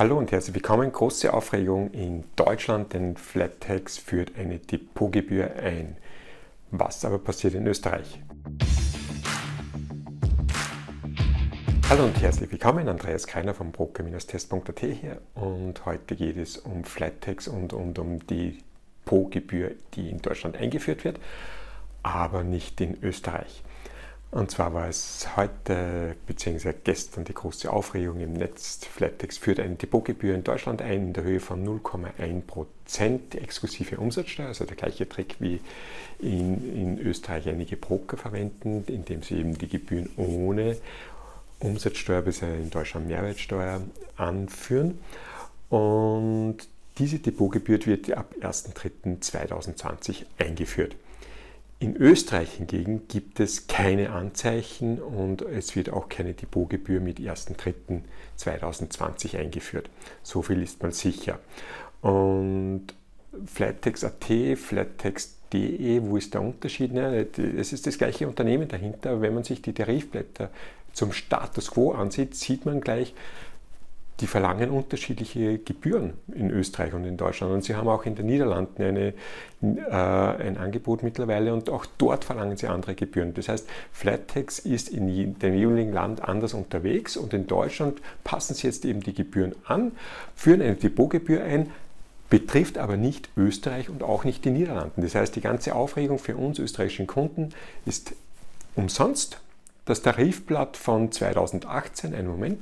Hallo und herzlich willkommen. Große Aufregung in Deutschland, denn Flatex führt eine Depotgebühr ein. Was aber passiert in Österreich? Hallo und herzlich willkommen, Andreas Kreiner vom Broker-Test.at hier und heute geht es um Flatex und um die Depotgebühr, die in Deutschland eingeführt wird, aber nicht in Österreich. Und zwar war es heute bzw. gestern die große Aufregung im Netz. Flatex führt eine Depotgebühr in Deutschland ein in der Höhe von 0,1% exklusive Umsatzsteuer, also der gleiche Trick wie in Österreich einige Broker verwenden, indem sie eben die Gebühren ohne Umsatzsteuer bzw. in Deutschland Mehrwertsteuer anführen. Und diese Depotgebühr wird ab 1.3.2020 eingeführt. In Österreich hingegen gibt es keine Anzeichen und es wird auch keine Depotgebühr mit 1.3.2020 eingeführt. So viel ist mal sicher. Und Flatex.at, Flatex.de, wo ist der Unterschied? Es ist das gleiche Unternehmen dahinter, aber wenn man sich die Tarifblätter zum Status Quo ansieht, sieht man gleich, die verlangen unterschiedliche Gebühren in Österreich und in Deutschland. Und sie haben auch in den Niederlanden ein Angebot mittlerweile und auch dort verlangen sie andere Gebühren. Das heißt, Flatex ist in dem jeweiligen Land anders unterwegs und in Deutschland passen sie jetzt eben die Gebühren an, führen eine Depotgebühr ein, betrifft aber nicht Österreich und auch nicht die Niederlande. Das heißt, die ganze Aufregung für uns österreichischen Kunden ist umsonst. Das Tarifblatt von 2018, einen Moment,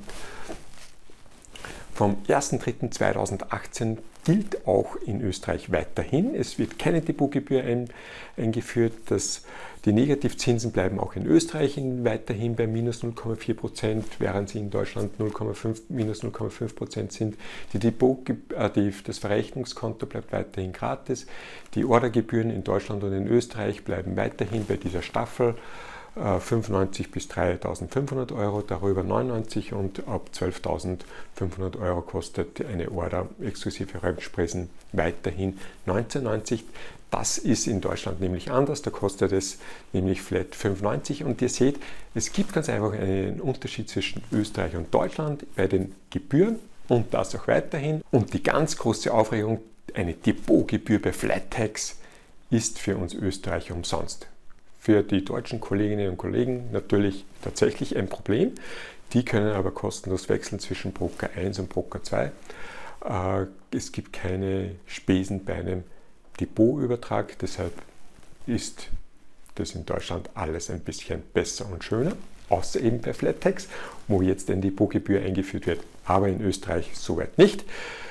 vom 1.3.2018 gilt auch in Österreich weiterhin. Es wird keine Depotgebühr eingeführt. Die Negativzinsen bleiben auch in Österreich weiterhin bei minus 0,4%, während sie in Deutschland minus 0,5% sind. Das Verrechnungskonto bleibt weiterhin gratis. Die Ordergebühren in Deutschland und in Österreich bleiben weiterhin bei dieser Staffel. 95 bis 3.500 Euro, darüber 99 und ab 12.500 Euro kostet eine Order exklusive Rückspesen weiterhin 19,90. Das ist in Deutschland nämlich anders, da kostet es nämlich flat 5,90 und ihr seht, es gibt ganz einfach einen Unterschied zwischen Österreich und Deutschland bei den Gebühren und das auch weiterhin. Und die ganz große Aufregung, eine Depotgebühr bei Flatex ist für uns Österreicher umsonst. Für die deutschen Kolleginnen und Kollegen natürlich tatsächlich ein Problem. Die können aber kostenlos wechseln zwischen Broker 1 und Broker 2. Es gibt keine Spesen bei einem Depotübertrag, deshalb ist das in Deutschland alles ein bisschen besser und schöner, außer eben bei Flatex, wo jetzt eine Depotgebühr eingeführt wird, aber in Österreich soweit nicht.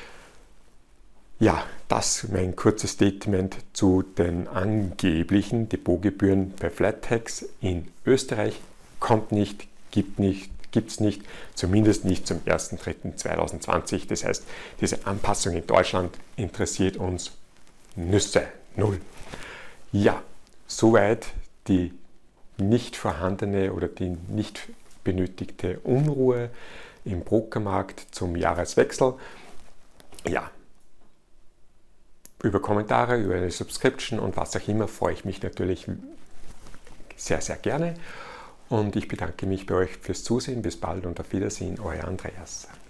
Ja, das ist mein kurzes Statement zu den angeblichen Depotgebühren bei Flatex in Österreich. Kommt nicht, gibt es nicht, zumindest nicht zum 1.3.2020. Das heißt, diese Anpassung in Deutschland interessiert uns Nüsse, null. Ja, soweit die nicht vorhandene oder die nicht benötigte Unruhe im Brokermarkt zum Jahreswechsel. Ja, über Kommentare, über eine Subscription und was auch immer freue ich mich natürlich sehr, sehr gerne. Und ich bedanke mich bei euch fürs Zusehen. Bis bald und auf Wiedersehen, euer Andreas.